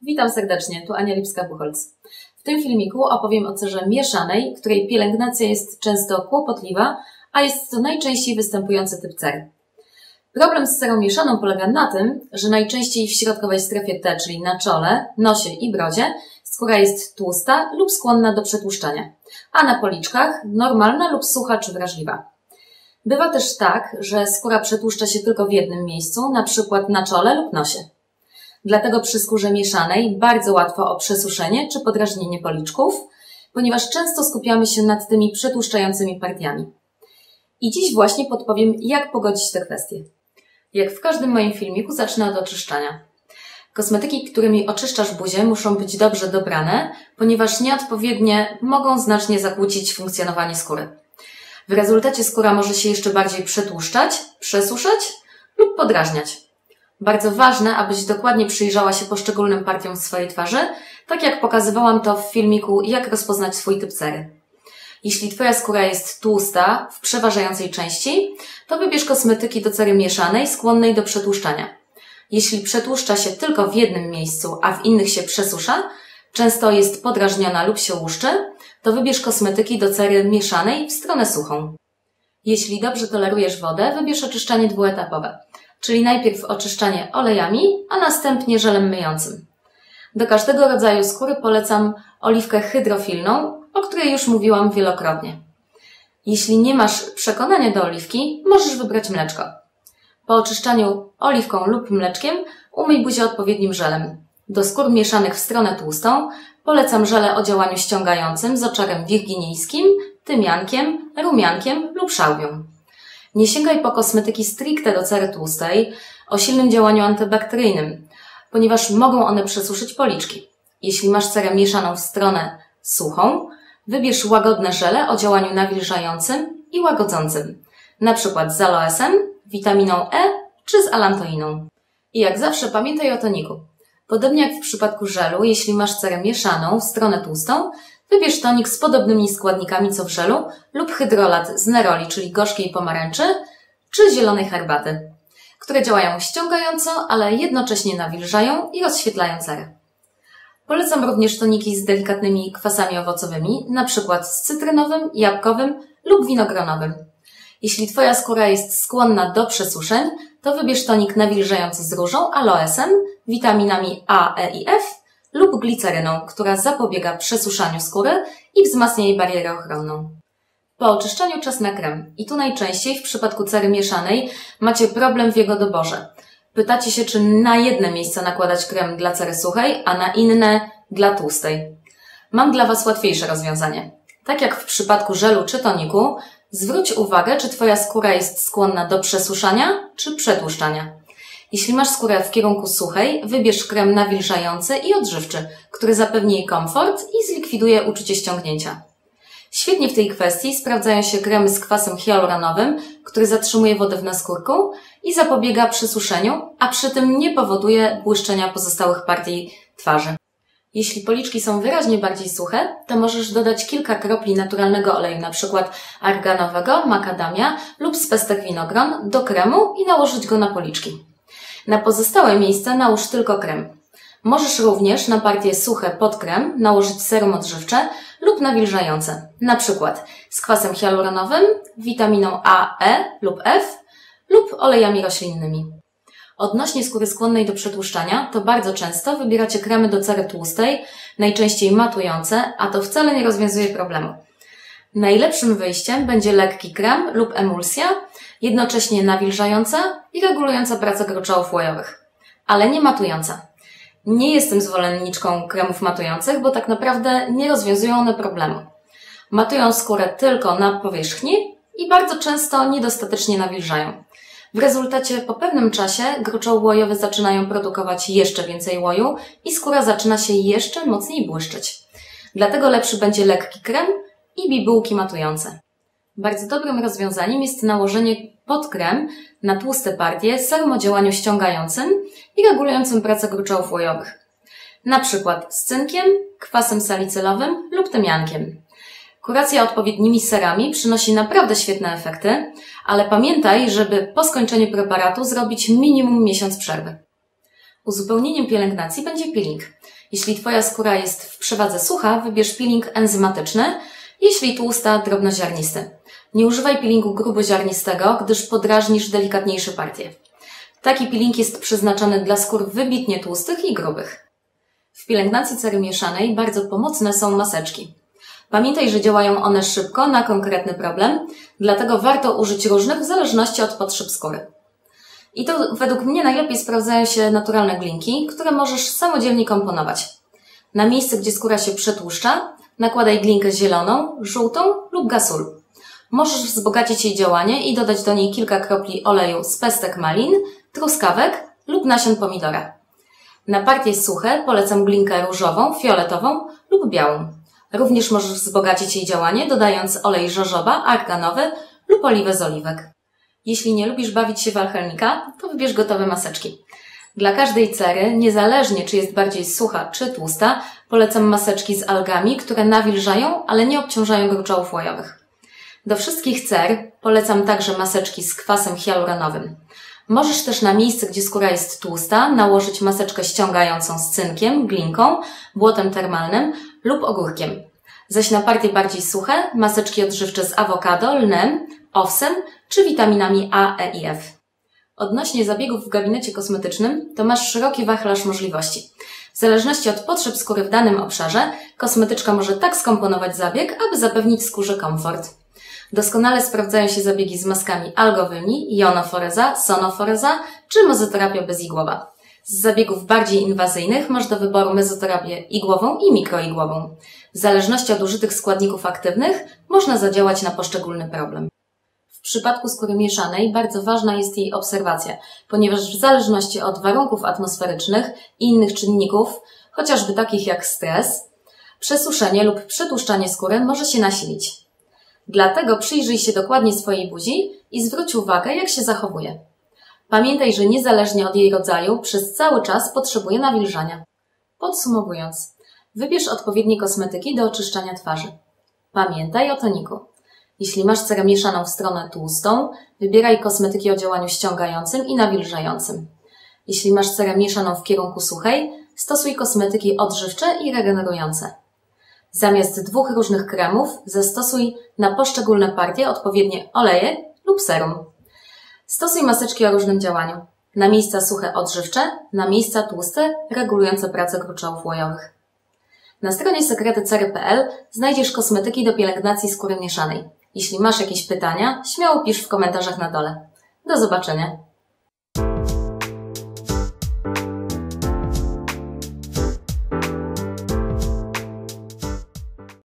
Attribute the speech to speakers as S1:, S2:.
S1: Witam serdecznie, tu Ania Lipska-Buchholz. W tym filmiku opowiem o cerze mieszanej, której pielęgnacja jest często kłopotliwa, a jest to najczęściej występujący typ cery. Problem z cerą mieszaną polega na tym, że najczęściej w środkowej strefie T, czyli na czole, nosie i brodzie, skóra jest tłusta lub skłonna do przetłuszczania, a na policzkach normalna lub sucha czy wrażliwa. Bywa też tak, że skóra przetłuszcza się tylko w jednym miejscu, na przykład na czole lub nosie. Dlatego przy skórze mieszanej bardzo łatwo o przesuszenie czy podrażnienie policzków, ponieważ często skupiamy się nad tymi przetłuszczającymi partiami. I dziś właśnie podpowiem, jak pogodzić te kwestie. Jak w każdym moim filmiku zacznę od oczyszczania. Kosmetyki, którymi oczyszczasz buzię, muszą być dobrze dobrane, ponieważ nieodpowiednie mogą znacznie zakłócić funkcjonowanie skóry. W rezultacie skóra może się jeszcze bardziej przetłuszczać, przesuszać lub podrażniać. Bardzo ważne, abyś dokładnie przyjrzała się poszczególnym partiom swojej twarzy, tak jak pokazywałam to w filmiku Jak rozpoznać swój typ cery. Jeśli Twoja skóra jest tłusta w przeważającej części, to wybierz kosmetyki do cery mieszanej, skłonnej do przetłuszczania. Jeśli przetłuszcza się tylko w jednym miejscu, a w innych się przesusza, często jest podrażniona lub się łuszczy, to wybierz kosmetyki do cery mieszanej w stronę suchą. Jeśli dobrze tolerujesz wodę, wybierz oczyszczanie dwuetapowe, czyli najpierw oczyszczanie olejami, a następnie żelem myjącym. Do każdego rodzaju skóry polecam oliwkę hydrofilną, o której już mówiłam wielokrotnie. Jeśli nie masz przekonania do oliwki, możesz wybrać mleczko. Po oczyszczaniu oliwką lub mleczkiem umyj buzię odpowiednim żelem. Do skór mieszanych w stronę tłustą polecam żele o działaniu ściągającym z oczarem wirginijskim, tymiankiem, rumiankiem lub szałwią. Nie sięgaj po kosmetyki stricte do cery tłustej o silnym działaniu antybakteryjnym, ponieważ mogą one przesuszyć policzki. Jeśli masz cerę mieszaną w stronę suchą, wybierz łagodne żele o działaniu nawilżającym i łagodzącym, np. z aloesem, witaminą E czy z alantoiną. I jak zawsze pamiętaj o toniku. Podobnie jak w przypadku żelu, jeśli masz cerę mieszaną w stronę tłustą, wybierz tonik z podobnymi składnikami co w żelu lub hydrolat z neroli, czyli gorzkiej pomarańczy, czy zielonej herbaty, które działają ściągająco, ale jednocześnie nawilżają i rozświetlają cerę. Polecam również toniki z delikatnymi kwasami owocowymi, np. z cytrynowym, jabłkowym lub winogronowym. Jeśli Twoja skóra jest skłonna do przesuszeń, to wybierz tonik nawilżający z różą, aloesem, witaminami A, E i F lub gliceryną, która zapobiega przesuszaniu skóry i wzmacnia jej barierę ochronną. Po oczyszczaniu czas na krem. I tu najczęściej w przypadku cery mieszanej macie problem w jego doborze. Pytacie się, czy na jedne miejsce nakładać krem dla cery suchej, a na inne dla tłustej. Mam dla Was łatwiejsze rozwiązanie. Tak jak w przypadku żelu czy toniku, zwróć uwagę, czy Twoja skóra jest skłonna do przesuszania czy przetłuszczania. Jeśli masz skórę w kierunku suchej, wybierz krem nawilżający i odżywczy, który zapewni jej komfort i zlikwiduje uczucie ściągnięcia. Świetnie w tej kwestii sprawdzają się kremy z kwasem hialuronowym, który zatrzymuje wodę w naskórku i zapobiega przesuszeniu, a przy tym nie powoduje błyszczenia pozostałych partii twarzy. Jeśli policzki są wyraźnie bardziej suche, to możesz dodać kilka kropli naturalnego oleju, np. arganowego, makadamia lub z pestek winogron do kremu i nałożyć go na policzki. Na pozostałe miejsca nałóż tylko krem. Możesz również na partie suche pod krem nałożyć serum odżywcze lub nawilżające, np. z kwasem hialuronowym, witaminą A, E lub F lub olejami roślinnymi. Odnośnie skóry skłonnej do przetłuszczania, to bardzo często wybieracie kremy do cery tłustej, najczęściej matujące, a to wcale nie rozwiązuje problemu. Najlepszym wyjściem będzie lekki krem lub emulsja, jednocześnie nawilżająca i regulująca pracę gruczołów łojowych, ale nie matująca. Nie jestem zwolenniczką kremów matujących, bo tak naprawdę nie rozwiązują one problemu. Matują skórę tylko na powierzchni i bardzo często niedostatecznie nawilżają. W rezultacie po pewnym czasie gruczoły łojowe zaczynają produkować jeszcze więcej łoju i skóra zaczyna się jeszcze mocniej błyszczeć. Dlatego lepszy będzie lekki krem i bibułki matujące. Bardzo dobrym rozwiązaniem jest nałożenie pod krem na tłuste partie serum o działaniu ściągającym i regulującym pracę gruczołów łojowych. Na przykład z cynkiem, kwasem salicylowym lub tymiankiem. Kuracja odpowiednimi serami przynosi naprawdę świetne efekty, ale pamiętaj, żeby po skończeniu preparatu zrobić minimum miesiąc przerwy. Uzupełnieniem pielęgnacji będzie peeling. Jeśli Twoja skóra jest w przewadze sucha, wybierz peeling enzymatyczny, jeśli tłusta, drobnoziarnisty. Nie używaj peelingu gruboziarnistego, gdyż podrażnisz delikatniejsze partie. Taki peeling jest przeznaczony dla skór wybitnie tłustych i grubych. W pielęgnacji cery mieszanej bardzo pomocne są maseczki. Pamiętaj, że działają one szybko na konkretny problem, dlatego warto użyć różnych w zależności od potrzeb skóry. I to według mnie najlepiej sprawdzają się naturalne glinki, które możesz samodzielnie komponować. Na miejsce, gdzie skóra się przetłuszcza, nakładaj glinkę zieloną, żółtą lub gasol. Możesz wzbogacić jej działanie i dodać do niej kilka kropli oleju z pestek malin, truskawek lub nasion pomidora. Na partie suche polecam glinkę różową, fioletową lub białą. Również możesz wzbogacić jej działanie, dodając olej jojoba, arganowy lub oliwę z oliwek. Jeśli nie lubisz bawić się w alchemika, to wybierz gotowe maseczki. Dla każdej cery, niezależnie czy jest bardziej sucha czy tłusta, polecam maseczki z algami, które nawilżają, ale nie obciążają gruczołów łojowych. Do wszystkich cer polecam także maseczki z kwasem hialuronowym. Możesz też na miejsce, gdzie skóra jest tłusta, nałożyć maseczkę ściągającą z cynkiem, glinką, błotem termalnym lub ogórkiem. Zaś na partie bardziej suche, maseczki odżywcze z awokado, lnem, owsem czy witaminami A, E i F. Odnośnie zabiegów w gabinecie kosmetycznym, to masz szeroki wachlarz możliwości. W zależności od potrzeb skóry w danym obszarze, kosmetyczka może tak skomponować zabieg, aby zapewnić skórze komfort. Doskonale sprawdzają się zabiegi z maskami algowymi, jonoforeza, sonoforeza czy mezoterapia bezigłowa. Z zabiegów bardziej inwazyjnych masz do wyboru mezoterapię igłową i mikroigłową. W zależności od użytych składników aktywnych można zadziałać na poszczególny problem. W przypadku skóry mieszanej bardzo ważna jest jej obserwacja, ponieważ w zależności od warunków atmosferycznych i innych czynników, chociażby takich jak stres, przesuszenie lub przetłuszczanie skóry może się nasilić. Dlatego przyjrzyj się dokładnie swojej buzi i zwróć uwagę, jak się zachowuje. Pamiętaj, że niezależnie od jej rodzaju, przez cały czas potrzebuje nawilżania. Podsumowując, wybierz odpowiednie kosmetyki do oczyszczania twarzy. Pamiętaj o toniku. Jeśli masz cerę mieszaną w stronę tłustą, wybieraj kosmetyki o działaniu ściągającym i nawilżającym. Jeśli masz cerę mieszaną w kierunku suchej, stosuj kosmetyki odżywcze i regenerujące. Zamiast dwóch różnych kremów zastosuj na poszczególne partie odpowiednie oleje lub serum. Stosuj maseczki o różnym działaniu. Na miejsca suche odżywcze, na miejsca tłuste regulujące pracę gruczołów łojowych. Na stronie sekrety-cery.pl znajdziesz kosmetyki do pielęgnacji skóry mieszanej. Jeśli masz jakieś pytania, śmiało pisz w komentarzach na dole. Do zobaczenia!